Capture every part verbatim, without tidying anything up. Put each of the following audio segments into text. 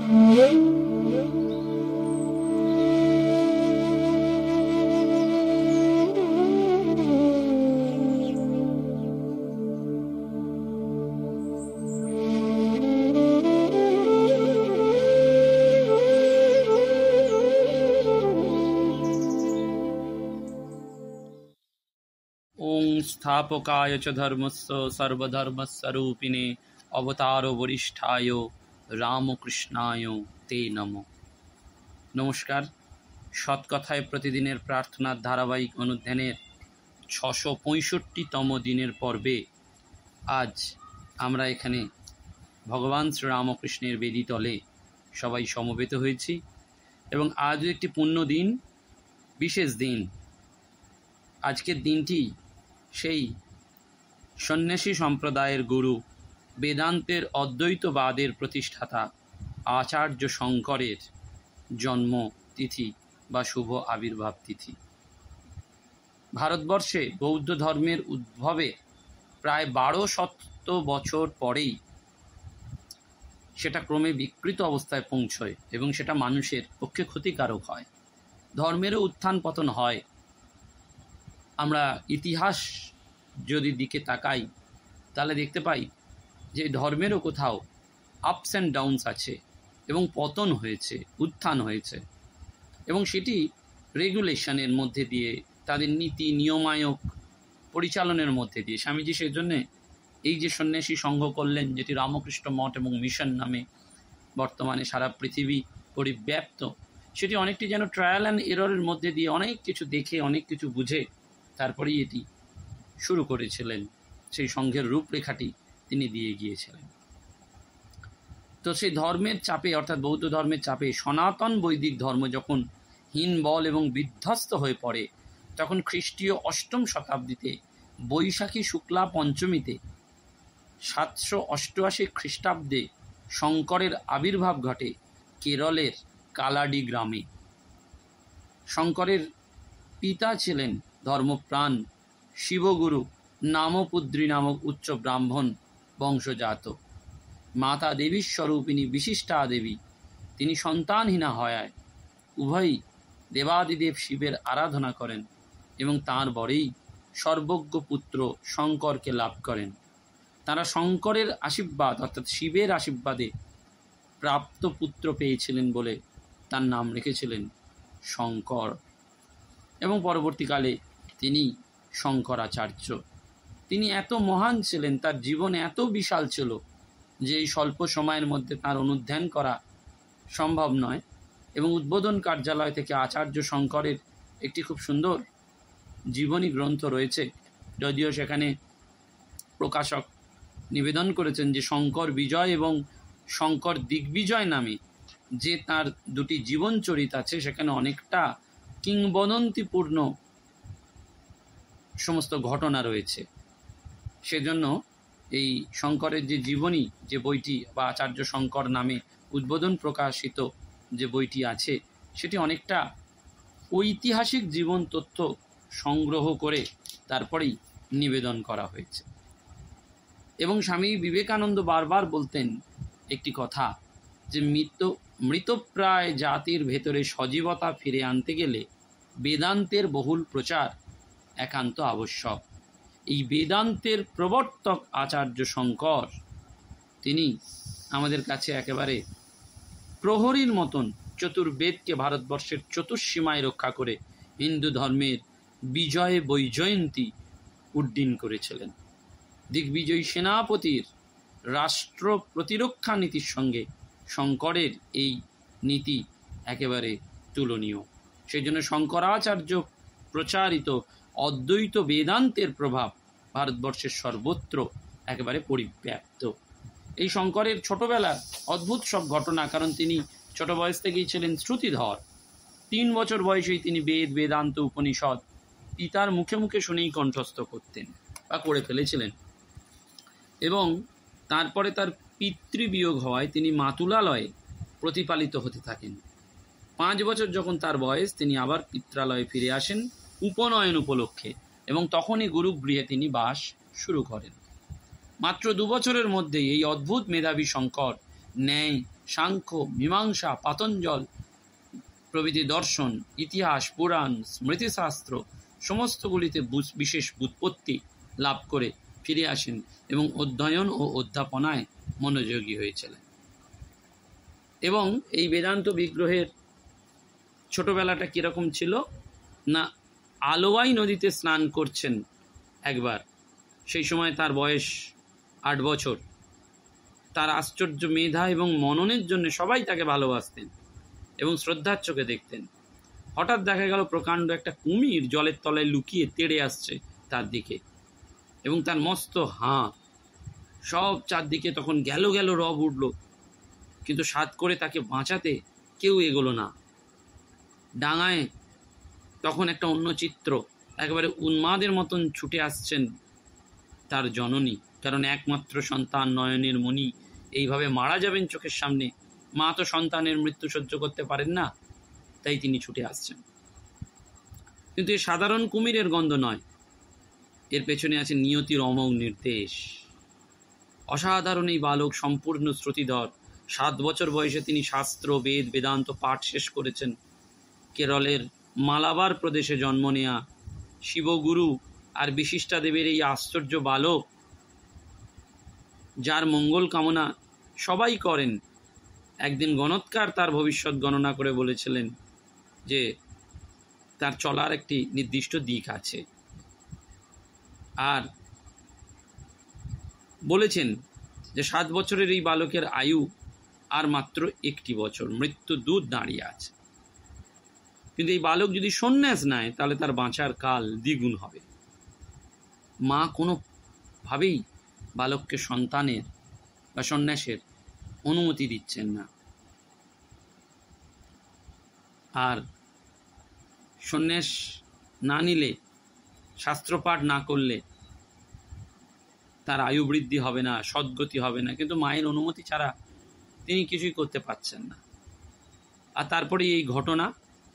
स्थापकाय च धर्मस्य सर्वधर्मस्वरूपिणे अवतारो वरिष्ठाय रामकृष्णाय ते नमो। नमस्कार। সৎকথায় প্রতিদিনের প্রার্থনার ধারাবাহিক অনুধ্যানের ছশো পঁয়ষট্টিতম দিনের পর্বে আজ আমরা এখানে ভগবান শ্রীরামকৃষ্ণের বেদিতলে সবাই সমবেত হয়েছি এবং আজও একটি পুণ্য দিন, বিশেষ দিন। আজকের দিনটি সেই সন্ন্যাসী সম্প্রদায়ের গুরু, বেদান্তের অদ্বৈতবাদের প্রতিষ্ঠাতা আচার্য শঙ্করের জন্মতিথি বা শুভ আবির্ভাব তিথি। ভারতবর্ষে বৌদ্ধ ধর্মের উদ্ভবে প্রায় বারো শত বছর পরেই সেটা ক্রমে বিকৃত অবস্থায় পৌঁছয় এবং সেটা মানুষের পক্ষে ক্ষতিকারক হয়। ধর্মেরও উত্থান পতন হয়। আমরা ইতিহাস যদি দিকে তাকাই তাহলে দেখতে পাই যে ধর্মেরও কোথাও আপস অ্যান্ড ডাউনস আছে এবং পতন হয়েছে, উত্থান হয়েছে, এবং সেটি রেগুলেশনের মধ্যে দিয়ে, তাদের নীতি নিয়মায়ক পরিচালনের মধ্যে দিয়ে। স্বামীজি সেজন্যে এই যে সন্ন্যাসী সংঘ করলেন, যেটি রামকৃষ্ণ মঠ এবং মিশন নামে বর্তমানে সারা পৃথিবী পরিব্যাপ্ত, সেটি অনেকটি যেন ট্রায়াল অ্যান্ড এররের মধ্যে দিয়ে অনেক কিছু দেখে, অনেক কিছু বুঝে তারপরেই এটি শুরু করেছিলেন। সেই সংঘের রূপরেখাটি তিনি দিয়ে গিয়েছিলেন। তো সেই ধর্মের চাপে, অর্থাৎ বৌদ্ধ ধর্মের চাপে সনাতন বৈদিক ধর্ম যখন হীনবল এবং বিধ্বস্ত হয়ে পড়ে, তখন খ্রিস্টীয় অষ্টম শতাব্দীতে বৈশাখী শুক্লা পঞ্চমীতে সাতশো অষ্টআশি খ্রিস্টাব্দে শঙ্করের আবির্ভাব ঘটে কেরলের কালাডি গ্রামে। শঙ্করের পিতা ছিলেন ধর্মপ্রাণ শিবগুরু নামপুদ্রী নামক উচ্চ ব্রাহ্মণ বংশজাত। মাতা দেবীর স্বরূপিণী বিশিষ্টা দেবী। তিনি সন্তানহীনা হওয়ায় উভয়ই দেবাদিদেব শিবের আরাধনা করেন এবং তাঁর বরেই সর্বজ্ঞ পুত্র শঙ্করকে লাভ করেন। তাঁরা শঙ্করের আশীর্বাদ অর্থাৎ শিবের আশীর্বাদে প্রাপ্ত পুত্র পেয়েছিলেন বলে তার নাম রেখেছিলেন শঙ্কর, এবং পরবর্তীকালে তিনি শঙ্করাচার্য। তিনি এত মহান ছিলেন, তার জীবন এত বিশাল ছিল যে এই স্বল্প সময়ের মধ্যে তার অনুধ্যান করা সম্ভব নয়। এবং উদ্বোধন কার্যালয় থেকে আচার্য শঙ্করের একটি খুব সুন্দর জীবনী গ্রন্থ রয়েছে, যদিও সেখানে প্রকাশক নিবেদন করেছেন যে শঙ্কর বিজয় এবং শঙ্কর দিগ্বিজয় নামে যে তার দুটি জীবন চরিত আছে, সেখানে অনেকটা কিংবদন্তিপূর্ণ সমস্ত ঘটনা রয়েছে। সেজন্য এই শঙ্করের যে জীবনী, যে বইটি বা আচার্য শঙ্কর নামে উদ্বোধন প্রকাশিত যে বইটি আছে, সেটি অনেকটা ঐতিহাসিক জীবন তথ্য সংগ্রহ করে তারপরেই নিবেদন করা হয়েছে। এবং স্বামী বিবেকানন্দ বারবার বলতেন একটি কথা, যে মৃত মৃতপ্রায় জাতির ভেতরে সজীবতা ফিরে আনতে গেলে বেদান্তের বহুল প্রচার একান্ত আবশ্যক। এই বেদান্তের প্রবর্তক আচার্য শঙ্কর, তিনি আমাদের কাছে একেবারে প্রহরীর মতন চতুর্বেদকে ভারতবর্ষের চতুর্সীমায় রক্ষা করে হিন্দু ধর্মের বিজয় বৈজয়ন্তী উড্ডীন করেছিলেন। দিগ্বিজয়ী সেনাপতির রাষ্ট্র প্রতিরক্ষা নীতির সঙ্গে শঙ্করের এই নীতি একেবারে তুলনীয়। সেই জন্য শঙ্করাচার্য প্রচারিত অদ্বৈত বেদান্তের প্রভাব ভারতবর্ষের সর্বত্র একেবারে পরিব্যাপ্ত। এই শঙ্করের ছোটবেলার অদ্ভুত সব ঘটনা, কারণ তিনি ছোট বয়স থেকেই ছিলেন শ্রুতিধর। তিন বছর বয়সেই তিনি বেদ বেদান্ত উপনিষদ পিতার মুখে মুখে শুনেই কণ্ঠস্থ করতেন বা করে ফেলেছিলেন। এবং তারপরে তার পিতৃবিয়োগ হওয়ায় তিনি মাতুলালয়ে প্রতিপালিত হতে থাকেন। পাঁচ বছর যখন তার বয়স, তিনি আবার পিত্রালয়ে ফিরে আসেন উপনয়ন উপলক্ষে, এবং তখনই গুরুগৃহে তিনি বাস শুরু করেন। মাত্র দু বছরের মধ্যেই এই অদ্ভুত মেধাবী শঙ্কর ন্যায় সাংখ্য, মীমাংসা, পাতঞ্জল প্রভৃতি দর্শন, ইতিহাস, পুরাণ, স্মৃতিশাস্ত্র সমস্তগুলিতে বিশেষ ব্যুৎপত্তি লাভ করে ফিরে আসেন এবং অধ্যয়ন ও অধ্যাপনায় মনোযোগী হয়েছিলেন। এবং এই বেদান্ত বিগ্রহের ছোটবেলাটা কীরকম ছিল না, আলোয়াই নদীতে স্নান করছেন একবার, সেই সময় তার বয়স আট বছর। তার আশ্চর্য মেধা এবং মননের জন্য সবাই তাকে ভালোবাসতেন এবং শ্রদ্ধার চোখে দেখতেন। হঠাৎ দেখা গেল প্রকাণ্ড একটা কুমির জলের তলায় লুকিয়ে তেড়ে আসছে তার দিকে, এবং তার মস্ত হাঁ, সব চারদিকে তখন গেল গেল রব উঠল, কিন্তু সাধ করে তাকে বাঁচাতে কেউ এগোলো না। ডাঙায় তখন একটা অন্য চিত্র, একেবারে উন্মাদের মতন ছুটে আসছেন তার জননী, কারণ একমাত্র সন্তান নয়নের মণি এইভাবে মারা যাবেন চোখের সামনে। মা তো সন্তানের মৃত্যু সহ্য করতে পারেন না, তাই তিনি ছুটে আসছেন। কিন্তু এ সাধারণ কুমিরের গন্ধ নয়, এর পেছনে আছে নিয়তির অমোঘ নির্দেশ। অসাধারণ এই বালক সম্পূর্ণ শ্রুতিধর। সাত বছর বয়সে তিনি শাস্ত্র, বেদ, বেদান্ত পাঠ শেষ করেছেন। কেরলের মালাবার প্রদেশে জন্ম নেয়া শিবগুরু আর বিশিষ্টাদেবের এই আশ্চর্য বালক, যার মঙ্গল কামনা সবাই করেন, একদিন গণৎকার তার ভবিষ্যৎ গণনা করে বলেছিলেন যে তার চলার একটি নির্দিষ্ট দিক আছে, আর বলেছেন যে সাত বছরের এই বালকের আয়ু আর মাত্র একটি বছর, মৃত্যু দূর দাঁড়িয়ে আছে। কিন্তু এই বালক যদি সন্ন্যাস নেয় তাহলে তার বাঁচার কাল দ্বিগুণ হবে। মা কোনোভাবেই বালককে সন্তানের বা সন্ন্যাসের অনুমতি দিচ্ছেন না, আর সন্ন্যাস না নিলে, শাস্ত্রপাঠ না করলে তার আয়ু বৃদ্ধি হবে না, সদ্গতি হবে না। কিন্তু মায়ের অনুমতি ছাড়া তিনি কিছুই করতে পারছেন না। আর তারপরে এই ঘটনা,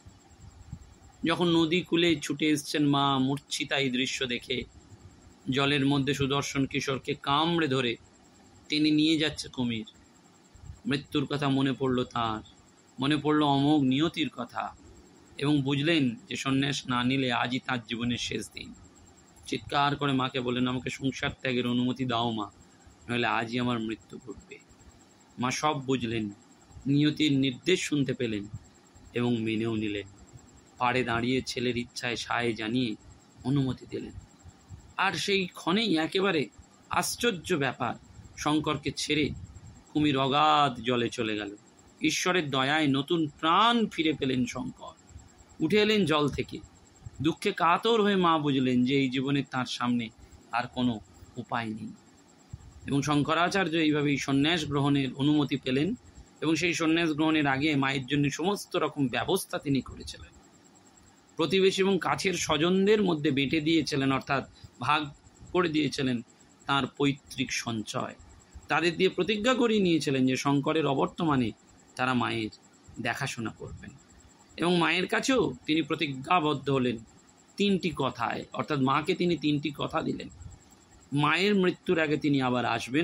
যখন নদী কূলে ছুটে এসছেন মা, মূর্ছিতা এই দৃশ্য দেখে জলের মধ্যে সুদর্শন কিশোরকে কামড়ে ধরে টেনে নিয়ে যাচ্ছে কুমির। মৃত্যুর কথা মনে পড়ল তার, মনে পড়ল অমোঘ নিয়তির কথা, এবং বুঝলেন যে সন্ন্যাস না নিলে আজই তার জীবনের শেষ দিন। চিৎকার করে মাকে বললেন, আমাকে সংসার ত্যাগের অনুমতি দাও মা, নইলে আজই আমার মৃত্যু ঘটবে। মা সব বুঝলেন, নিয়তির নির্দেশ শুনতে পেলেন এবং মেনেও নিলেন। পাড়ে দাঁড়িয়ে ছেলের ইচ্ছায় সায় জানিয়ে অনুমতি দিলেন। আর সেই ক্ষণেই একেবারে আশ্চর্য ব্যাপার, শঙ্করকে ছেড়ে কুমির অগাধ জলে চলে গেল। ঈশ্বরের দয়ায় নতুন প্রাণ ফিরে পেলেন শঙ্কর, উঠে এলেন জল থেকে। দুঃখে কাতর হয়ে মা বুঝলেন যে এই জীবনে তার সামনে আর কোনো উপায় নেই, এবং শঙ্করাচার্য এইভাবেই সন্ন্যাস গ্রহণের অনুমতি পেলেন, এবং সেই সন্ন্যাস গ্রহণের আগে মায়ের জন্য সমস্ত রকম ব্যবস্থা তিনি করেছিলেন। প্রতিবেশী এবং কাছের স্বজনদের মধ্যে বেঁটে দিয়েছিলেন, অর্থাৎ ভাগ করে দিয়েছিলেন তার পৈতৃক সঞ্চয়। তাদের দিয়ে প্রতিজ্ঞা করিয়ে নিয়েছিলেন যে শঙ্করের অবর্তমানে তারা মায়ের দেখাশোনা করবেন, এবং মায়ের কাছেও তিনি প্রতিজ্ঞাবদ্ধ হলেন তিনটি কথায়, অর্থাৎ মাকে তিনি তিনটি কথা দিলেন। মায়ের মৃত্যুর আগে তিনি আবার আসবেন,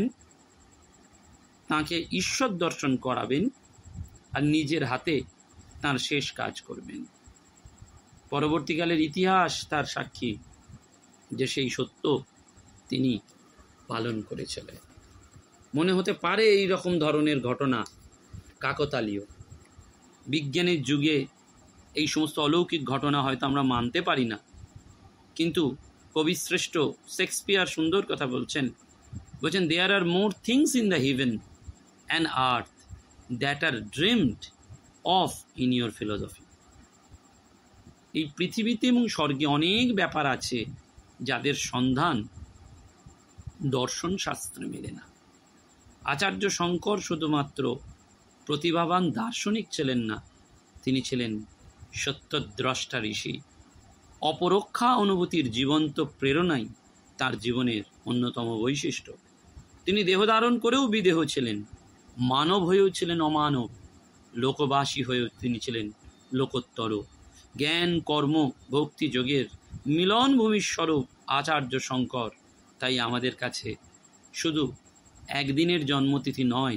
তাকে ঈশ্বর দর্শন করাবেন, আর নিজের হাতে তার শেষ কাজ করবেন। পরবর্তীকালের ইতিহাস তার সাক্ষী যে সেই সত্য তিনি পালন করেছিলেন। মনে হতে পারে এই রকম ধরনের ঘটনা কাকতালীয়। বিজ্ঞানের যুগে এই সমস্ত অলৌকিক ঘটনা হয়তো আমরা মানতে পারি না, কিন্তু কবিশ্রেষ্ঠ শেক্সপিয়ার সুন্দর কথা বলছেন, বলছেন there are more things in the heaven and earth that are dreamed of in your philosophy. এই পৃথিবীতে এবং স্বর্গে অনেক ব্যাপার আছে যাদের সন্ধান দর্শন শাস্ত্রে মেলে না। আচার্য শঙ্কর শুধুমাত্র প্রতিভাবান দার্শনিক ছিলেন না, তিনি ছিলেন সত্যদ্রষ্টা ঋষি। অপরোক্ষা অনুভূতির জীবন্ত প্রেরণাই তার জীবনের অন্যতম বৈশিষ্ট্য। তিনি দেহধারণ করেও বিদেহ ছিলেন, মানব হয়েও ছিলেন অমানব, লোকবাসী হয়েও তিনি ছিলেন লোকোত্তর। জ্ঞান, কর্ম, ভক্তি, যোগের মিলনভূমির স্বরূপ আচার্য শঙ্কর। তাই আমাদের কাছে শুধু একদিনের জন্মতিথি নয়,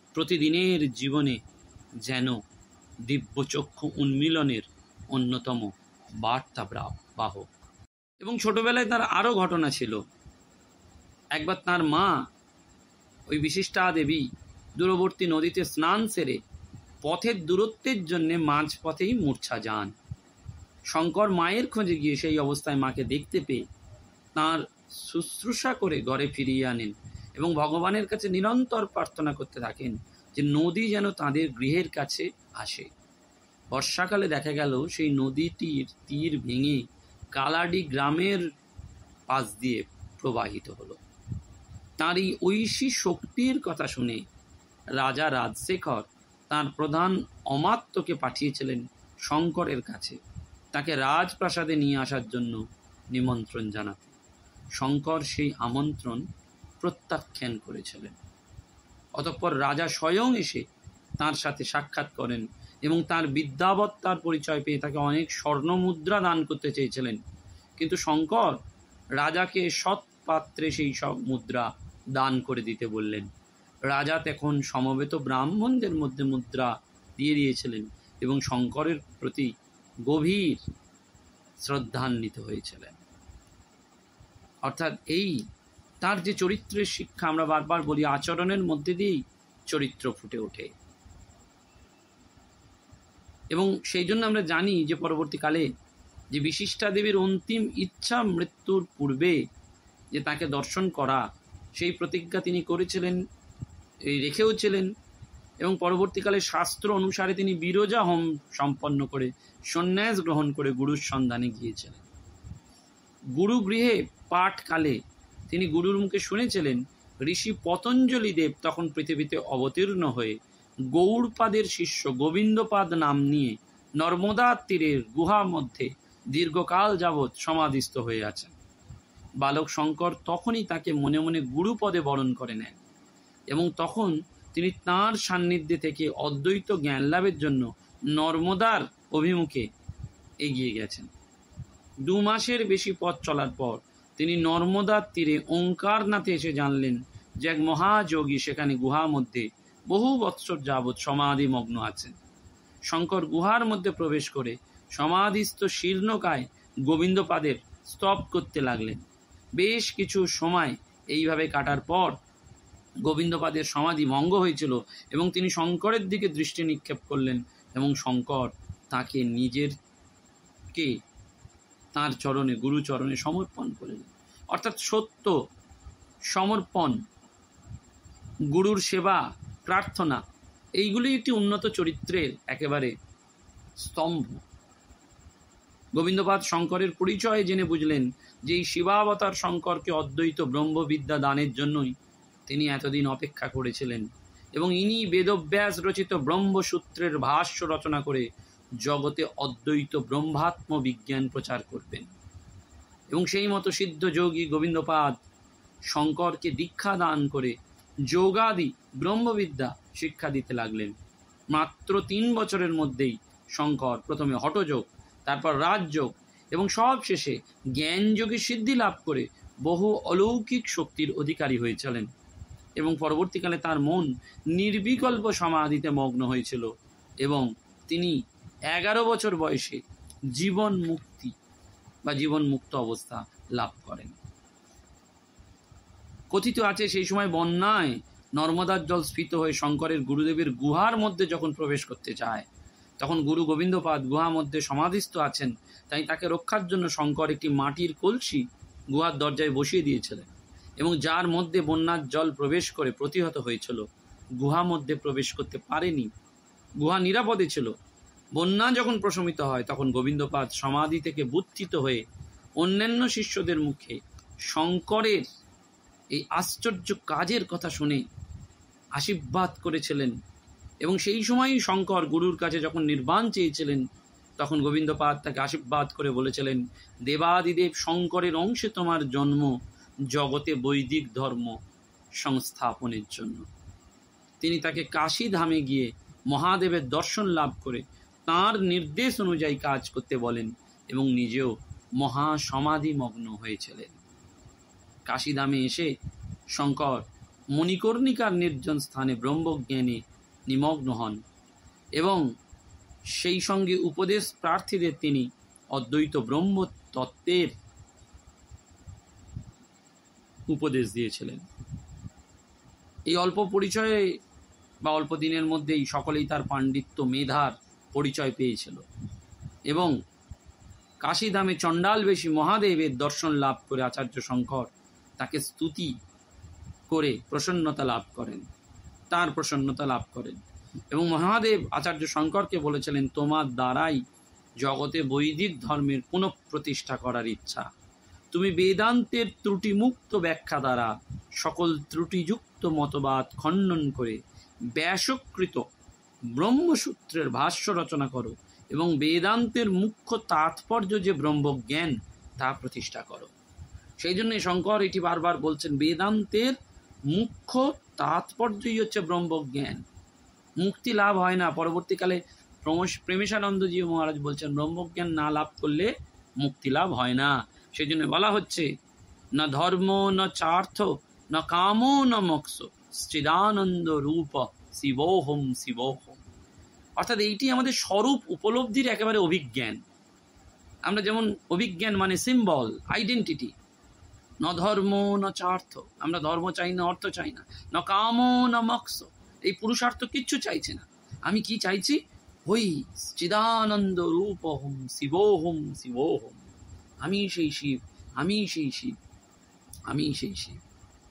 প্রতিদিনের জীবনে যেন দিব্যচক্ষু উন্মিলনের অন্যতম বার্তা বাহক। এবং ছোটবেলায় তার আরও ঘটনা ছিল। একবার তার মা ওই বিশিষ্টা দেবী দূরবর্তী নদীতে স্নান সেরে পথের দূরত্বের জন্যে মাঝপথেই মূর্ছা যান। শঙ্কর মায়ের খোঁজে গিয়ে সেই অবস্থায় মাকে দেখতে পেয়ে তাঁর শুশ্রূষা করে ঘরে ফিরিয়ে আনেন এবং ভগবানের কাছে নিরন্তর প্রার্থনা করতে থাকেন যে নদী যেন তাদের গৃহের কাছে আসে। বর্ষাকালে দেখা গেল সেই নদীটির তীর ভেঙে কালাডি গ্রামের পাশ দিয়ে প্রবাহিত হলো। তাঁর এই ঐশী শক্তির কথা শুনে রাজা রাজশেখর তাঁর প্রধান অমাত্যকে পাঠিয়েছিলেন শঙ্করের কাছে তাকে রাজপ্রাসাদে নিয়ে আসার জন্য নিমন্ত্রণ জানাতে। শঙ্কর সেই আমন্ত্রণ প্রত্যাখ্যান করেছিলেন। অতঃপর রাজা স্বয়ং এসে তাঁর সাথে সাক্ষাৎ করেন এবং তাঁর বিদ্যাবত্তার পরিচয় পেয়ে তাকে অনেক স্বর্ণমুদ্রা দান করতে চেয়েছিলেন, কিন্তু শঙ্কর রাজাকে সৎ পাত্রে সেই সব মুদ্রা দান করে দিতে বললেন। রাজা তখন সমবেত ব্রাহ্মণদের মধ্যে মুদ্রা দিয়ে দিয়েছিলেন এবং শঙ্করের প্রতি গভীর শ্রদ্ধান্বিত হয়েছিলেন। অর্থাৎ এই তার যে চরিত্রের শিক্ষা, আমরা বারবার বলি আচরণের মধ্যে দিয়েই চরিত্র ফুটে ওঠে। এবং সেই জন্য আমরা জানি যে পরবর্তীকালে যে বিশিষ্টা দেবীর অন্তিম ইচ্ছা মৃত্যুর পূর্বে যে তাকে দর্শন করা, সেই প্রতিজ্ঞা তিনি করেছিলেন, এই রেখেওছিলেন এবং পরবর্তীকালে শাস্ত্র অনুসারে তিনি বিরজা হোম সম্পন্ন করে সন্ন্যাস গ্রহণ করে গুরুর সন্ধানে গিয়েছিলেন। গুরু গৃহে পাঠকালে তিনি গুরুর মুখে শুনেছিলেন ঋষি পতঞ্জলি দেব তখন পৃথিবীতে অবতীর্ণ হয়ে গৌড়পাদের শিষ্য গোবিন্দপাদ নাম নিয়ে নর্মদার তীরের গুহা মধ্যে দীর্ঘকাল যাবৎ সমাধিস্থ হয়ে আছেন। বালক শঙ্কর তখনই তাকে মনে মনে গুরুপদে বরণ করে নেন এবং তখন তিনি তাঁর সান্নিধ্যে থেকে অদ্বৈত জ্ঞান লাভের জন্য নর্মদার অভিমুখে এগিয়ে গেছেন। দু মাসের বেশি পথ চলার পর তিনি নর্মদার তীরে ওঙ্কারনাথে এসে জানলেন যে এক মহাযোগী সেখানে গুহার মধ্যে বহু বৎসর যাবৎ সমাধিমগ্ন আছেন। শঙ্কর গুহার মধ্যে প্রবেশ করে সমাধিস্থ শীর্ণকায় গোবিন্দপাদের স্তব করতে লাগলেন। বেশ কিছু সময় এইভাবে কাটার পর গোবিন্দপাদের সমাধি ভঙ্গ হয়েছিল এবং তিনি শঙ্করের দিকে দৃষ্টি নিক্ষেপ করলেন এবং শঙ্কর তাকে নিজেরকে তাঁর চরণে গুরুচরণে সমর্পণ করলেন। অর্থাৎ সত্য, সমর্পণ, গুরুর সেবা, প্রার্থনা, এইগুলি একটি উন্নত চরিত্রের একেবারে স্তম্ভ। গোবিন্দপাদ শঙ্করের পরিচয় জেনে বুঝলেন যে এই শিবাবতার শঙ্করকে অদ্বৈত ব্রহ্মবিদ্যা দানের জন্যই তিনি এতদিন অপেক্ষা করেছিলেন এবং ইনি বেদব্যাস রচিত ব্রহ্মসূত্রের ভাষ্য রচনা করে জগতে অদ্বৈত ব্রহ্মাত্ম বিজ্ঞান প্রচার করবেন। এবং সেই মতো সিদ্ধ যোগী গোবিন্দপাদ শঙ্করকে দীক্ষা দান করে যোগাদি ব্রহ্মবিদ্যা শিক্ষা দিতে লাগলেন। মাত্র তিন বছরের মধ্যেই শঙ্কর প্রথমে হঠযোগ, তারপর রাজযোগ এবং সব শেষে জ্ঞানযোগী সিদ্ধি লাভ করে বহু অলৌকিক শক্তির অধিকারী হয়েছিলেন এবং পরবর্তীকালে তার মন নির্বিকল্প সমাধিতে মগ্ন হয়েছিল এবং তিনি এগারো বছর বয়সে জীবন মুক্তি বা জীবন মুক্ত অবস্থা লাভ করেন। কথিত আছে সেই সময় বন্যায় নর্মদার জল স্ফীত হয়ে শঙ্করের গুরুদেবের গুহার মধ্যে যখন প্রবেশ করতে চায় তখন গুরু গোবিন্দপাদ গুহার মধ্যে সমাধিস্থ আছেন, তাই তাকে রক্ষার জন্য শঙ্কর একটি মাটির কলসি গুহার দরজায় বসিয়ে দিয়েছিলেন এবং যার মধ্যে বন্যার জল প্রবেশ করে প্রতিহত হয়েছিল। গুহা মধ্যে প্রবেশ করতে পারেনি, গুহা নিরাপদে ছিল। বন্যা যখন প্রশমিত হয় তখন গোবিন্দপাদ সমাধি থেকে বুদ্ধিত হয়ে অন্যান্য শিষ্যদের মুখে শঙ্করের এই আশ্চর্য কাজের কথা শুনে আশীর্বাদ করেছিলেন এবং সেই সময়ই শঙ্কর গুরুর কাছে যখন নির্বাণ চেয়েছিলেন তখন গোবিন্দপাদ তাকে আশীর্বাদ করে বলেছিলেন, দেবাদিদেব শঙ্করের অংশে তোমার জন্ম জগতে বৈদিক ধর্ম সংস্থাপনের জন্য। তিনি তাকে কাশী ধামে গিয়ে মহাদেবের দর্শন লাভ করে তাঁর নির্দেশ অনুযায়ী কাজ করতে বলেন এবং নিজেও মহাসমাধিমগ্ন হয়েছিলেন। কাশীধামে এসে শঙ্কর মণিকর্ণিকার নির্জন স্থানে ব্রহ্মজ্ঞানে নিমগ্ন হন এবং সেই সঙ্গে উপদেশ প্রার্থীদের তিনি অদ্বৈত ব্রহ্ম তত্ত্বের উপদেশ দিয়েছিলেন। এই অল্প পরিচয়ে বা অল্প দিনের মধ্যেই সকলেই তার পাণ্ডিত্য মেধার পরিচয় পেয়েছিল এবং কাশীধামে চণ্ডালবেশী মহাদেবের দর্শন লাভ করে আচার্য শঙ্কর তাকে স্তুতি করে প্রসন্নতা লাভ করেন, তার প্রসন্নতা লাভ করেন এবং মহাদেব আচার্য শঙ্করকে বলেছিলেন, তোমার দ্বারাই জগতে বৈদিক ধর্মের পুনঃপ্রতিষ্ঠা করার ইচ্ছা। তুমি বেদান্তের ত্রুটিমুক্ত ব্যাখ্যা দ্বারা সকল ত্রুটিযুক্ত মতবাদ খণ্ডন করে ব্যাসকৃত ব্রহ্মসূত্রের ভাষ্য রচনা করো এবং বেদান্তের মুখ্য তাৎপর্য যে ব্রহ্মজ্ঞান তা প্রতিষ্ঠা করো। সেই জন্য শঙ্কর এটি বারবার বলছেন, বেদান্তের মুখ্য তাৎপর্যই হচ্ছে ব্রহ্মজ্ঞান। মুক্তি লাভ হয় না। পরবর্তীকালে প্রেমেশানন্দজি মহারাজ বলছেন, ব্রহ্মজ্ঞান না লাভ করলে মুক্তি লাভ হয় না। সেই জন্য বলা হচ্ছে, না ধর্ম না চার্থ না কামো না মোক্ষ চিদানন্দ রূপ শিবোহম শিবোহম। অর্থাৎ এইটি আমাদের স্বরূপ উপলব্ধির একেবারে অভিজ্ঞান। আমরা যেমন অভিজ্ঞান মানে সিম্বল, আইডেন্টিটি। ন ধর্ম না চার্থ, আমরা ধর্ম চাই না, অর্থ চাই না। ন কামো না মোক্ষ, এই পুরুষার্থ কিচ্ছু চাইছে না। আমি কি চাইছি? ওই চিদানন্দ রূপহম শিবোহম শিবোহম, আমি সেই শিব, আমি সেই শিব, আমি সেই শিব।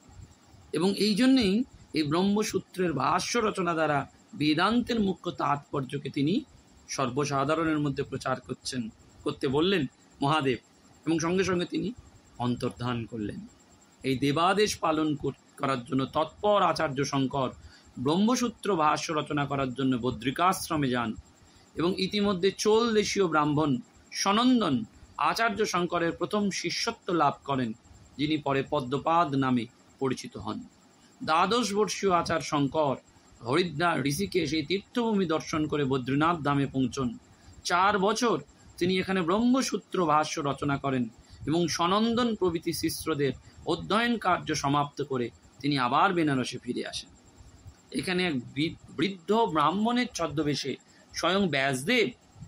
এবং এই জন্যেই এই ব্রহ্মসূত্রের ভাষ্য রচনা দ্বারা বেদান্তের মুখ্য তাৎপর্যকে তিনি সর্বসাধারণের মধ্যে প্রচার করছেন করতে বললেন মহাদেব, এবং সঙ্গে সঙ্গে তিনি অন্তর্ধান করলেন। এই দেবাদেশ পালন করার জন্য তৎপর আচার্য শঙ্কর ব্রহ্মসূত্র ভাষ্য রচনা করার জন্য বদ্রিকাশ্রমে যান এবং ইতিমধ্যে চোল দেশীয় ব্রাহ্মণ সনন্দন আচার্য শঙ্করের প্রথম শিষ্যত্ব লাভ করেন, যিনি পরে পদ্মপাদ নামে পরিচিত হন। দ্বাদশ বর্ষীয় আচার্য শঙ্কর হরিদ্বার ঋষিকেশ এই তীর্থভূমি দর্শন করে বদ্রীনাথ ধামে পৌঁছন। চার বছর তিনি এখানে ব্রহ্মসূত্র ভাষ্য রচনা করেন এবং সনন্দন প্রভৃতি শিষ্যদের অধ্যয়ন কার্য সমাপ্ত করে তিনি আবার বেনারসে ফিরে আসেন। এখানে এক বৃদ্ধ ব্রাহ্মণের ছদ্মবেশে স্বয়ং ব্যাসদেব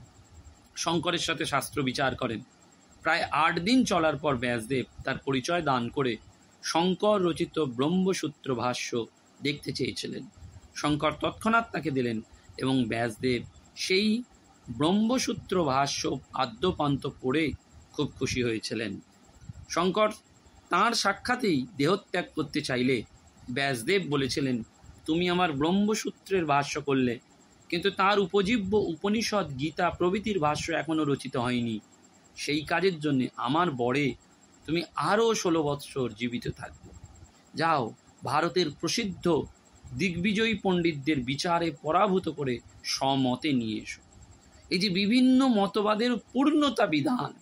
শঙ্করের সাথে শাস্ত্র বিচার করেন। প্রায় আট দিন চলার পর ব্যাসদেব তার পরিচয় দান করে শঙ্কর রচিত ব্রহ্মসূত্র ভাষ্য দেখতে চেয়েছিলেন। শঙ্কর তৎক্ষণাৎ তাকে দিলেন এবং ব্যাসদেব সেই ব্রহ্মসূত্র ভাষ্য আদ্যপান্ত পড়ে খুব খুশি হয়েছিলেন। শঙ্কর তাঁর সাক্ষাতেই দেহত্যাগ করতে চাইলে ব্যাসদেব বলেছিলেন, তুমি আমার ব্রহ্মসূত্রের ভাষ্য করলে, কিন্তু তার উপজীব্য উপনিষদ গীতা প্রভৃতির ভাষ্য এখনও রচিত হয়নি। সেই কাজের জন্যে আমার বরে তুমি আরও ষোলো বৎসর জীবিত থাকবে। যাও, ভারতের প্রসিদ্ধ দিগ্বিজয়ী পণ্ডিতদের বিচারে পরাভূত করে স্বমতে নিয়ে এসো। এই যে বিভিন্ন মতবাদের পূর্ণতা বিধান,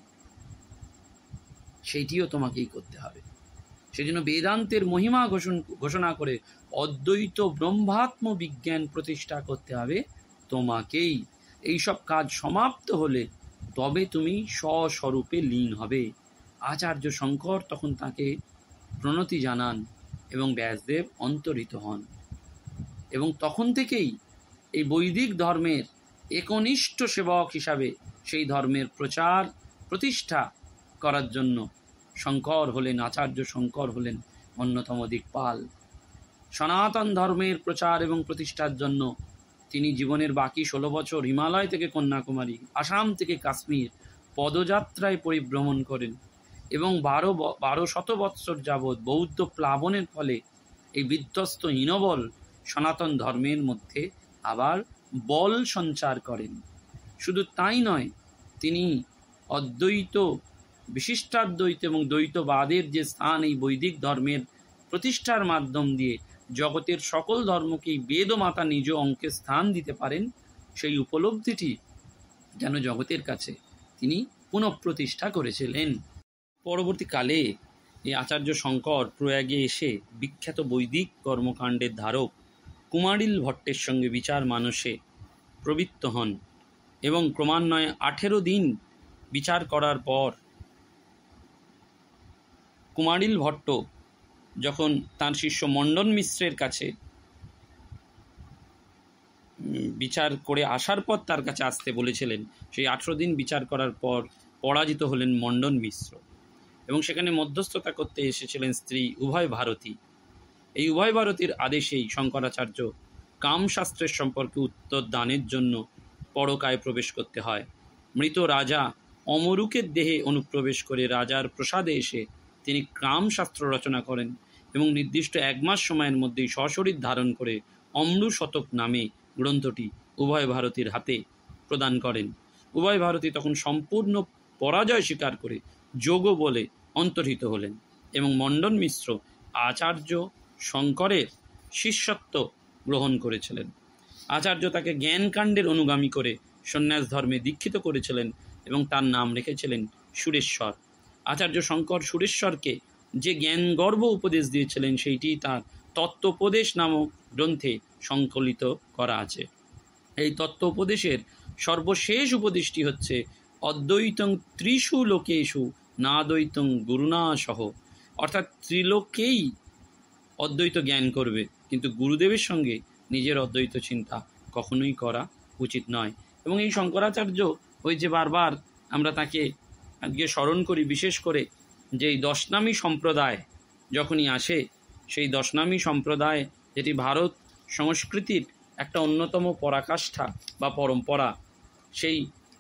সেইটিও তোমাকেই করতে হবে। সেজন্য বেদান্তের মহিমা ঘোষণা করে অদ্বৈত ব্রহ্মাত্ম বিজ্ঞান প্রতিষ্ঠা করতে হবে তোমাকেই। এইসব কাজ সমাপ্ত হলে তবে তুমি স্বস্বরূপে লীন হবে। আচার্য শঙ্কর তখন তাকে প্রণতি জানান এবং ব্যাসদেব অন্তর্হিত হন। এবং তখন থেকেই এই বৈদিক ধর্মের একনিষ্ঠ সেবক হিসাবে সেই ধর্মের প্রচার প্রতিষ্ঠা করার জন্য শঙ্কর হলেন, আচার্য শঙ্কর হলেন অন্যতম দিকপাল। সনাতন ধর্মের প্রচার এবং প্রতিষ্ঠার জন্য তিনি জীবনের বাকি ষোলো বছর হিমালয় থেকে কন্যাকুমারী, আসাম থেকে কাশ্মীর পদযাত্রায় পরিভ্রমণ করেন এবং বারো বারো শত বৎসর যাবৎ বৌদ্ধ প্লাবনের ফলে এই বিধ্বস্ত হীনবল সনাতন ধর্মের মধ্যে আবার বল সঞ্চার করেন। শুধু তাই নয়, তিনি অদ্বৈত, বিশিষ্টাদ্বৈত এবং দ্বৈতবাদের যে স্থান এই বৈদিক ধর্মের প্রতিষ্ঠার মাধ্যম দিয়ে জগতের সকল ধর্মকেই বেদমাতা নিজ অঙ্কে স্থান দিতে পারেন, সেই উপলব্ধিটি যেন জগতের কাছে তিনি পুনঃপ্রতিষ্ঠা করেছিলেন। পরবর্তীকালে এই আচার্য শঙ্কর প্রয়াগে এসে বিখ্যাত বৈদিক কর্মকাণ্ডের ধারক কুমারিল ভট্টের সঙ্গে বিচার মানসে প্রবৃত্ত হন এবং ক্রমান্বয়ে আঠেরো দিন বিচার করার পর কুমারিল ভট্ট যখন তার শিষ্য মণ্ডন মিশ্রের কাছে বিচার করে আসার পর তার কাছে আসতে বলেছিলেন, সেই আঠেরো দিন বিচার করার পর পরাজিত হলেন মণ্ডন মিশ্র এবং সেখানে মধ্যস্থতা করতে এসেছিলেন স্ত্রী উভয় ভারতী। এই উভয় ভারতীর আদেশেই শঙ্করাচার্য কামশাস্ত্রের সম্পর্কে উত্তর দানের জন্য পরকায় প্রবেশ করতে হয়। মৃত রাজা অমরুকের দেহে অনুপ্রবেশ করে রাজার প্রসাদে এসে তিনি কামশাস্ত্র রচনা করেন এবং নির্দিষ্ট এক মাস সময়ের মধ্যেই সশরীর ধারণ করে অম্লু শতক নামে গ্রন্থটি উভয় ভারতীর হাতে প্রদান করেন। উভয় ভারতী তখন সম্পূর্ণ পরাজয় স্বীকার করে যোগ বলে অন্তর্হিত হলেন এবং মণ্ডন মিশ্র আচার্য শঙ্করের শিষ্যত্ব গ্রহণ করেছিলেন। আচার্য তাকে জ্ঞানকাণ্ডের অনুগামী করে সন্ন্যাস ধর্মে দীক্ষিত করেছিলেন এবং তার নাম রেখেছিলেন সুরেশ্বর। আচার্য শঙ্কর সুরেশ্বরকে যে জ্ঞান গর্ভ উপদেশ দিয়েছিলেন সেইটি তার তত্ত্বোপদেশ নামক গ্রন্থে সংকলিত করা আছে। এই তত্ত্বোপদেশের সর্বশেষ উপদেশটি হচ্ছে অদ্বৈতং ত্রিষু লোকেষু নাদ্বৈতং গুরুনা সহ, অর্থাৎ ত্রিলোকেই অদ্বৈত জ্ঞান করবে, কিন্তু গুরুদেবের সঙ্গে নিজের অদ্বৈত চিন্তা কখনোই করা উচিত নয়। এবং এই শঙ্করাচার্য ওই যে বারবার আমরা তাকে আজকে স্মরণ করি, বিশেষ করে যে এই দশনামী সম্প্রদায় যখনই আসে, সেই দশনামী সম্প্রদায় যেটি ভারত সংস্কৃতির একটা অন্যতম পরাকাষ্ঠা বা পরম্পরা, সেই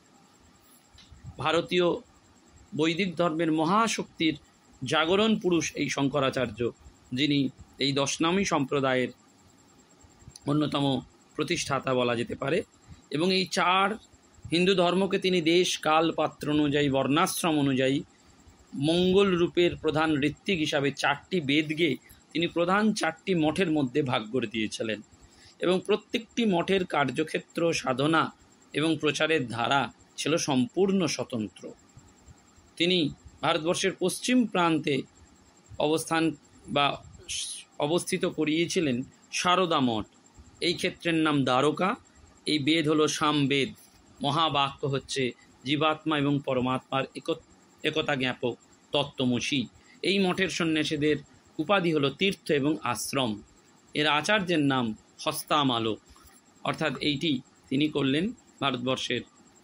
ভারতীয় বৈদিক ধর্মের মহাশক্তির জাগরণ পুরুষ এই শঙ্করাচার্য, যিনি এই দশনামী সম্প্রদায়ের অন্যতম প্রতিষ্ঠাতা বলা যেতে পারে। এবং এই চার হিন্দু ধর্মকে তিনি দেশ কাল পাত্র অনুযায়ী বর্ণাশ্রম অনুযায়ী মঙ্গল রূপের প্রধান ঋত্বিক হিসাবে চারটি বেদকে তিনি প্রধান চারটি মঠের মধ্যে ভাগ করে দিয়েছিলেন এবং প্রত্যেকটি মঠের কার্যক্ষেত্র, সাধনা এবং প্রচারের ধারা ছিল সম্পূর্ণ স্বতন্ত্র। তিনি ভারতবর্ষের পশ্চিম প্রান্তে অবস্থান বা অবস্থিত করিয়েছিলেন সারদা মঠ। এই ক্ষেত্রের নাম দ্বারকা। এই বেদ হলো সামবেদ। মহাবাক্য হচ্ছে জীবাত্মা এবং পরমাত্মার একতা জ্ঞাপক তত্ত্বমসি। এই মঠের সন্ন্যাসীদের উপাধি হলো তীর্থ এবং আশ্রম। এর আচার্যের নাম হস্তামালক, অর্থাৎ এইটি তিনি করলেন ভারতবর্ষের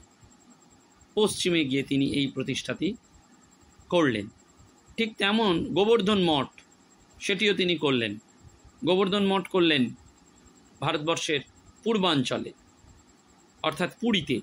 পশ্চিমে গিয়ে তিনি এই প্রতিষ্ঠাটি করলেন। ঠিক তেমন গোবর্ধন মঠ, সেটিও তিনি করলেন। গোবর্ধন মঠ করলেন ভারতবর্ষের পূর্বাঞ্চলে, অর্থাৎ পুরীতে।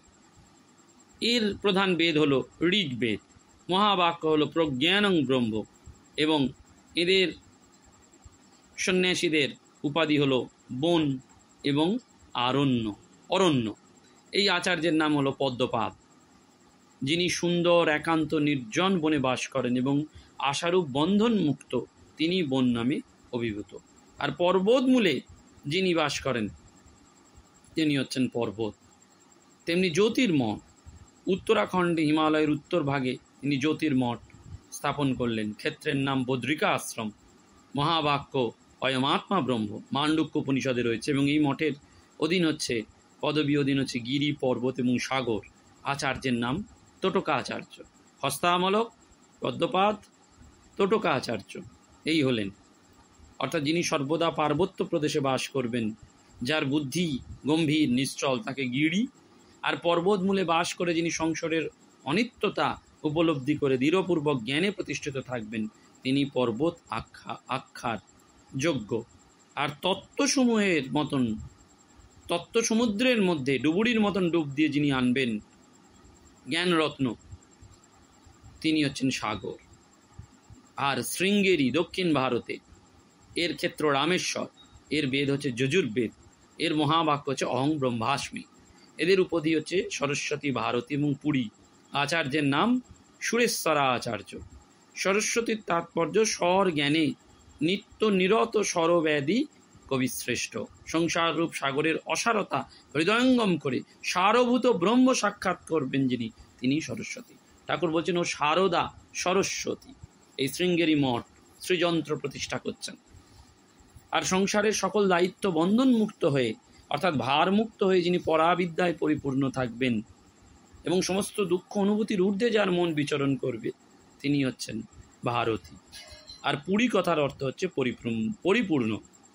এর প্রধান বেদ হলো ঋগ্বেদ, মহাবাক্য হলো প্রজ্ঞানং ব্রহ্ম এবং এদের সন্ন্যাসীদের উপাধি হলো বন এবং আরণ্য অরণ্য। এই আচার্যের নাম হলো পদ্মপাদ, যিনি সুন্দর একান্ত নির্জন বনে বাস করেন এবং আশারূপ বন্ধন মুক্ত, তিনি বন নামে অভিভূত। আর পর্বতমূলে যিনি বাস করেন তিনি হচ্ছেন পর্বত। তেমনি জ্যোতির্মঠ, উত্তরাখণ্ডে হিমালয়ের উত্তর ভাগে তিনি জ্যোতির্মঠ স্থাপন করলেন। ক্ষেত্রের নাম বদ্রিকা আশ্রম। মহাবাক্য অয়মাত্মা ব্রহ্ম মান্ডুক্য উপনিষদে রয়েছে এবং এই মঠের অধীন হচ্ছে পদবী অধীন হচ্ছে গিরি, পর্বত এবং সাগর। আচার্যের নাম তোটকা আচার্য। হস্তামলক, পদ্মপাদ, তোটকা আচার্য এই হলেন, অর্থাৎ যিনি সর্বদা পার্বত্য প্রদেশে বাস করবেন, যার বুদ্ধি গম্ভীর নিশ্চল, তাকে গিরি। আর পর্বতমূলে বাস করে যিনি সংসারের অনিত্যতা উপলব্ধি করে দৃঢ়পূর্বক জ্ঞানে প্রতিষ্ঠিত থাকবেন, তিনি পর্বত আখ্যা আখ্যার যোগ্য। আর তত্ত্বসমূহের মতন তত্ত্ব সমুদ্রের মধ্যে ডুবুরির মতন ডুব দিয়ে যিনি আনবেন জ্ঞানরত্ন, তিনি হচ্ছেন সাগর। আর শৃঙ্গেরি দক্ষিণ ভারতে, এর ক্ষেত্র রামেশ্বর। এর বেদ হচ্ছে যজুর্বেদ। এর মহাবাক্য হচ্ছে অহং ব্রহ্মাস্মি। এদের উপাধি হচ্ছে সরস্বতী, ভারতী এবং পুরী। আচার্যের নাম সুরেশ্বরা আচার্য। সরস্বতীর তাৎপর্য স্বর জ্ঞানে নিত্য নিরত স্বরব্যাধি কবিশ্রেষ্ঠ। সংসাররূপ সাগরের অসারতা হৃদয়ঙ্গম করে সারভূত ব্রহ্ম সাক্ষাৎ করবেন যিনি, তিনি সরস্বতী। ঠাকুর বলছেন ও সারদা সরস্বতী। এই শৃঙ্গেরি মঠ শ্রীযন্ত্র প্রতিষ্ঠা করছেন। আর সংসারের সকল দায়িত্ব বন্ধন মুক্ত হয়ে, অর্থাৎ ভার মুক্ত হয়ে যিনি পরাবিদ্যায় পরিপূর্ণ থাকবেন এবং সমস্ত দুঃখ অনুভূতির ঊর্ধ্বে যার মন বিচরণ করবে, তিনি হচ্ছেন ভারতী। আর পুরী কথার অর্থ হচ্ছে পরিপূর্ণ পরিপূর্ণ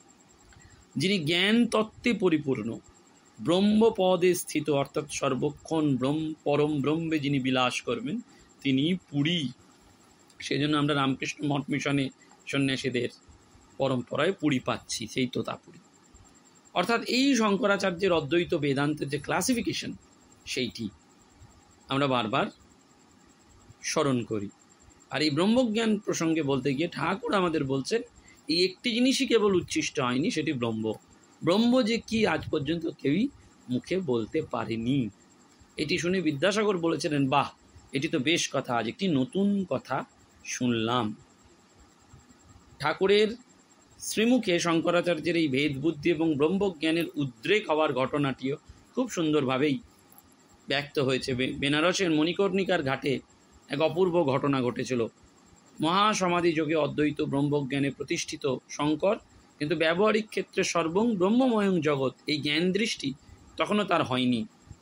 যিনি জ্ঞান তত্ত্বে পরিপূর্ণ, ব্রহ্মপদে স্থিত অর্থাৎ সর্বক্ষণ ব্রহ্ম পরম ব্রহ্মে যিনি বিলাস করবেন তিনি পুরী। সেই জন্য আমরা রামকৃষ্ণ মঠ মিশনে সন্ন্যাসীদের পরম্পরায় পুরী পাচ্ছি, সেই তোতাপুরী। অর্থাৎ এই শঙ্করাচার্যের অদ্বৈত বেদান্তের যে ক্লাসিফিকেশন সেইটি আমরা বারবার স্মরণ করি। আর এই ব্রহ্মজ্ঞান প্রসঙ্গে বলতে গিয়ে ঠাকুর আমাদের বলছেন এই একটি জিনিসই কেবল উচ্ছিষ্ট হয়নি, সেটি ব্রহ্ম। ব্রহ্ম যে কি আজ পর্যন্ত কেউই মুখে বলতে পারেনি। এটি শুনে বিদ্যাসাগর বলেছিলেন, বাহ, এটি তো বেশ কথা, আজ একটি নতুন কথা শুনলাম। ঠাকুরের শ্রীমুখে শঙ্করাচার্যের এই ভেদ বুদ্ধি এবং ব্রহ্মজ্ঞানের উদ্রেক হওয়ার ঘটনাটিও খুব সুন্দরভাবেই ব্যক্ত হয়েছে। বেনারসের মণিকর্ণিকার ঘাটে এক অপূর্ব ঘটনা ঘটেছিল। মহাসমাধি যোগে অদ্বৈত ব্রহ্মজ্ঞানে প্রতিষ্ঠিত শঙ্কর কিন্তু ব্যবহারিক ক্ষেত্রে সর্বং ব্রহ্মময়ং জগৎ এই জ্ঞান দৃষ্টি তখনও তার হয়নি।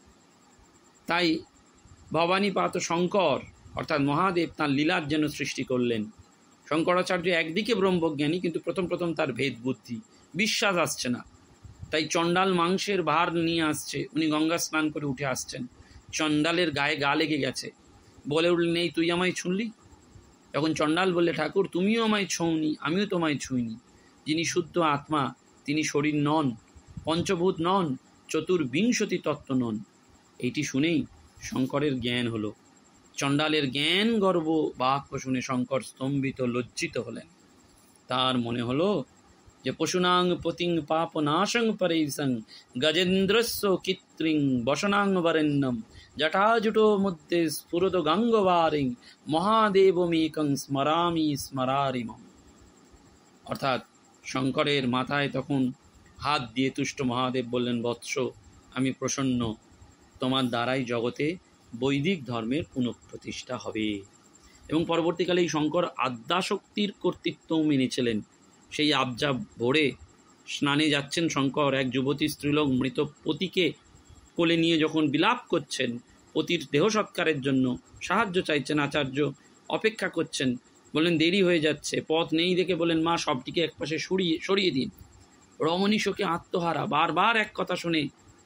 তাই ভবানীপাত শঙ্কর অর্থাৎ মহাদেব তাঁর লীলার যেন সৃষ্টি করলেন। শঙ্করাচার্য একদিকে ব্রহ্মজ্ঞানী, কিন্তু প্রথম প্রথম তার ভেদ বুদ্ধি বিশ্বাস আসছে না। তাই চণ্ডাল মাংসের ভার নিয়ে আসছে, উনি গঙ্গা স্নান করে উঠে আসছেন, চণ্ডালের গায়ে গা লেগে গেছে, বলে উঠলেন, এই তুই আমায় ছুঁলি? তখন চণ্ডাল বললে, ঠাকুর তুমিও আমায় ছুঁনি, আমিও তোমায় ছুঁইনি। যিনি শুদ্ধ আত্মা তিনি শরীর নন, পঞ্চভূত নন, চতুর্বিংশতি তত্ত্ব নন। এইটি শুনেই শঙ্করের জ্ঞান হলো। চণ্ডালের জ্ঞান গর্ব বাক্য শুনে শঙ্কর স্তম্ভিত লজ্জিত হলেন। তার মনে হলো যে পশুনাং পতিং পাপ নাশং পরেশং গজেন্দ্রস্য কিত্রিং বসনাং বরেণ্যম জটাজুটো মধ্যে স্ফুরত গঙ্গবারিং মহাদেবমেকং স্মরামি স্মরারিমম। অর্থাৎ শঙ্করের মাথায় তখন হাত দিয়ে তুষ্ট মহাদেব বললেন, বৎস, আমি প্রসন্ন, তোমার দ্বারাই জগতে বৈদিক ধর্মের পুনঃপ্রতিষ্ঠা হবে। এবং পরবর্তীকালে এই শঙ্কর আদ্যাশক্তির কর্তৃত্বও মেনেছিলেন। সেই আবজা ভোরে স্নানে যাচ্ছেন শঙ্কর, এক যুবতী স্ত্রীলোক মৃত পতিকে কোলে নিয়ে যখন বিলাপ করছেন, পতির দেহ সৎকারের জন্য সাহায্য চাইছেন, আচার্য অপেক্ষা করছেন, বললেন দেরি হয়ে যাচ্ছে, পথ নেই দেখে বলেন, মা সবটিকে একপাশে সরিয়ে সরিয়ে দিন। রমণী শোকে আত্মহারা, বারবার এক কথা শুনে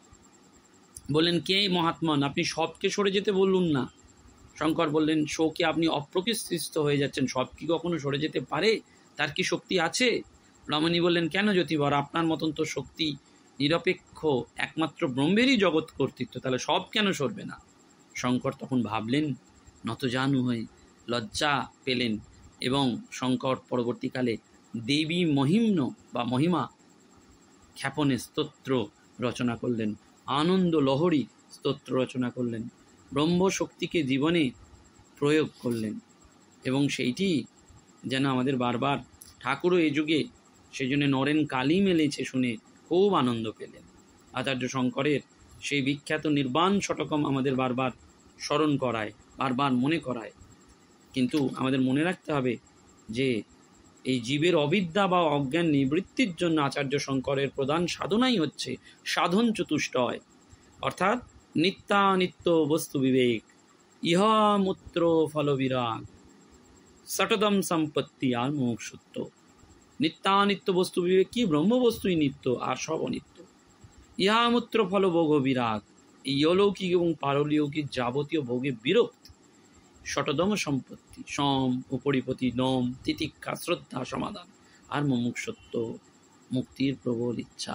বললেন, কে মহাত্মান, আপনি সবকে সরে যেতে বলুন না। শঙ্কর বললেন, শোকে আপনি অপ্রকৃষ্ট হয়ে যাচ্ছেন, সব কি কখনো সরে যেতে পারে? তার কি শক্তি আছে? রমণী বললেন, কেন জ্যোতিবর, আপনার মতন তো শক্তি নিরপেক্ষ একমাত্র ব্রহ্মেরই জগৎ কর্তৃত্ব, তাহলে সব কেন সরবে না? শঙ্কর তখন ভাবলেন, নতজানু হয়ে লজ্জা পেলেন এবং শঙ্কর পরবর্তীকালে দেবী মহিম্ন বা মহিমা খ্যাপনে স্তোত্র রচনা করলেন, আনন্দ লহরী স্তোত্র রচনা করলেন, ব্রহ্মশক্তিকে জীবনে প্রয়োগ করলেন। এবং সেইটি যেন আমাদের বারবার ঠাকুরও এ যুগে সেই জন্য নরেন কালী মেলেছে শুনে খুব আনন্দ পেলেন। আচার্য শঙ্করের সেই বিখ্যাত নির্বাণ শতকম আমাদের বারবার স্মরণ করায়, বারবার মনে করায়। কিন্তু আমাদের মনে রাখতে হবে যে এই জীবের অবিদ্যা বা অজ্ঞান নিবৃত্তির জন্য আচার্য শঙ্করের প্রধান সাধনাই হচ্ছে সাধন চতুষ্টয়, অর্থাৎ নিত্যানিত্য বস্তু বিবেক, ইহা মূত্র ফলবিরাগ, সটদম সম্পত্তি আর মোক্ষত্ব। নিত্যানিত্য বস্তু বিবেক কি? ব্রহ্মবস্তুই নিত্য আর সব অনিত্য। ইহা মূত্র ফল ভোগ বিরাগ, এই অলৌকিক এবং পারলৌকিক যাবতীয় ভোগে বিরক্ত। শতদম সম্পত্তি, সম উপরিপতি, দম তিতিক্ষা, শ্রদ্ধা, সমাধান আর মুমুক্ষুত্ব, মুক্তির প্রবল ইচ্ছা।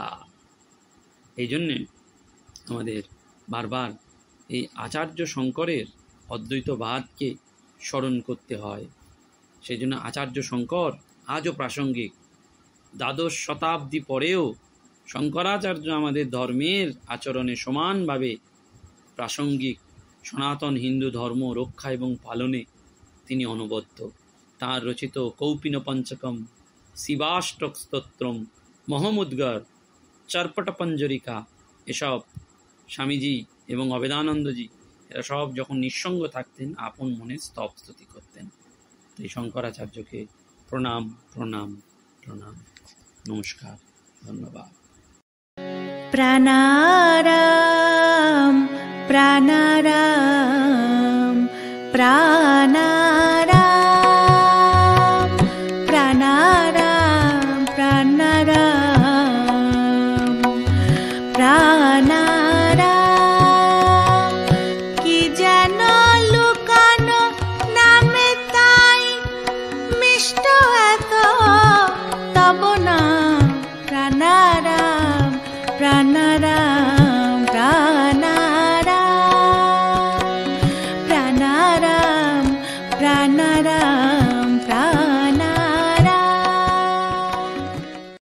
এই জন্যে আমাদের বারবার এই আচার্য শঙ্করের অদ্বৈতবাদকে স্মরণ করতে হয়। সেই জন্য আচার্য শঙ্কর আজও প্রাসঙ্গিক। দ্বাদশ শতাব্দী পরেও শঙ্করাচার্য আমাদের ধর্মের আচরণে সমানভাবে প্রাসঙ্গিক। সনাতন হিন্দু ধর্ম রক্ষা এবং পালনে তিনি অনবদ্য। তাঁর রচিত কৌপিন পঞ্চকম, শিবাষ্টক স্তোত্রম, মহমুদ্গর, চর্পট পঞ্জরিকা, এসব স্বামীজি এবং অবেদানন্দজি এরা সব যখন নিঃসঙ্গ থাকতেন আপন মনে স্তব স্তুতি করতেন। এই শঙ্করাচার্যকে প্রণাম প্রণাম প্রণাম, নমস্কার, ধন্যবাদ। প্রাণারাম প্রাণারাম প্রাণারাম প্রাণারাম প্রাণারাম প্রাণারাম প্রাণারাম প্রাণারাম